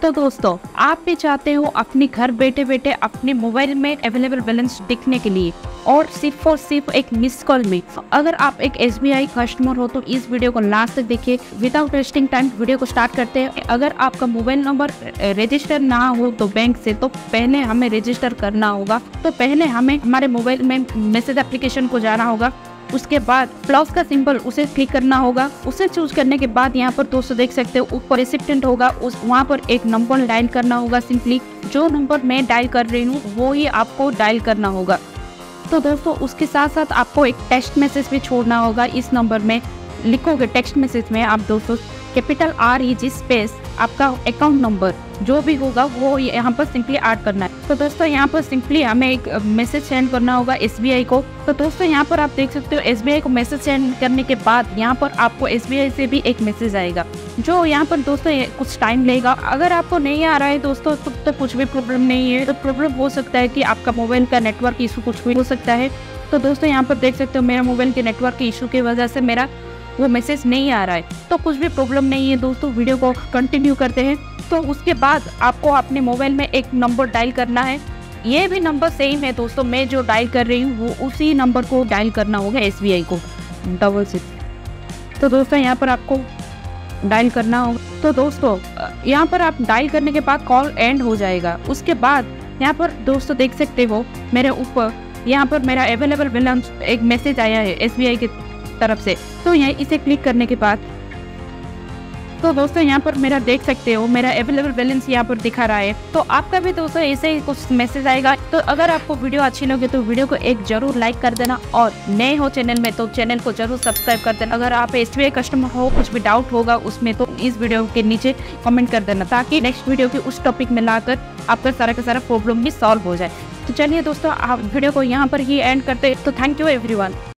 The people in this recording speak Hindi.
तो दोस्तों, आप भी चाहते हो अपने घर बैठे बैठे अपने मोबाइल में अवेलेबल बैलेंस देखने के लिए और सिर्फ और सिर्फ एक मिस कॉल में। अगर आप एक SBI कस्टमर हो तो इस वीडियो को लास्ट तक देखिए। विदाउट वेस्टिंग टाइम वीडियो को स्टार्ट करते हैं। अगर आपका मोबाइल नंबर रजिस्टर ना हो तो बैंक से, तो पहले हमें रजिस्टर करना होगा। तो पहले हमें हमारे मोबाइल में मैसेज एप्लीकेशन को जाना होगा। उसके बाद प्लस का सिंबल उसे क्लिक करना होगा। उसे चूज करने के बाद यहाँ पर दोस्तों देख सकते हो ऊपर रेसिप्टेंट होगा, वहाँ पर एक नंबर डायल करना होगा। सिंपली जो नंबर मैं डायल कर रही हूँ वो ही आपको डायल करना होगा। तो दोस्तों उसके साथ साथ आपको एक टेक्स्ट मैसेज भी छोड़ना होगा। इस नंबर में लिखोगे टेक्स्ट मैसेज में आप दोस्तों कैपिटल REG स्पेस आपका अकाउंट नंबर जो भी होगा वो यहाँ पर सिंपली ऐड करना है। तो दोस्तों यहाँ पर सिंपली हमें एक मैसेज सेंड करना होगा SBI को। तो दोस्तों यहाँ पर आप देख सकते हो SBI को मैसेज सेंड करने के बाद यहाँ पर आपको SBI से भी एक मैसेज आएगा, जो यहाँ पर दोस्तों कुछ टाइम लेगा। अगर आपको नहीं आ रहा है दोस्तों तो कुछ भी प्रॉब्लम नहीं है। तो प्रॉब्लम हो सकता है कि आपका मोबाइल का नेटवर्क इशू कुछ भी हो सकता है। तो दोस्तों यहाँ पर देख सकते हो मेरा मोबाइल के नेटवर्क के इशू की वजह से मेरा वो मैसेज नहीं आ रहा है। तो कुछ भी प्रॉब्लम नहीं है दोस्तों, वीडियो को कंटिन्यू करते हैं। तो उसके बाद आपको अपने मोबाइल में एक नंबर डायल करना है। ये भी नंबर सेम है दोस्तों, मैं जो डायल कर रही हूँ वो उसी नंबर को डायल करना होगा SBI को 66। तो दोस्तों यहाँ पर आपको डायल करना होगा। तो दोस्तों यहाँ पर आप डायल करने के बाद कॉल एंड हो जाएगा। उसके बाद यहाँ पर दोस्तों देख सकते हो मेरे ऊपर यहाँ पर मेरा अवेलेबल बैलेंस एक मैसेज आया है SBI की तरफ से। तो यहाँ इसे क्लिक करने के बाद तो दोस्तों यहाँ पर मेरा देख सकते हो मेरा अवेलेबल बैलेंस यहाँ पर दिखा रहा है। तो आपका भी दोस्तों ऐसे ही कुछ मैसेज आएगा। तो अगर आपको वीडियो अच्छी लगे तो वीडियो को एक जरूर लाइक कर देना, और नए हो चैनल में तो चैनल को जरूर सब्सक्राइब कर देना। अगर आप SBI कस्टमर हो, कुछ भी डाउट होगा उसमें तो इस वीडियो के नीचे कमेंट कर देना, ताकि नेक्स्ट वीडियो के उस टॉपिक में लाकर आपका सारा का सारा प्रॉब्लम भी सॉल्व हो जाए। तो चलिए दोस्तों आप वीडियो को यहाँ पर ही एंड करते। तो थैंक यू एवरीवन।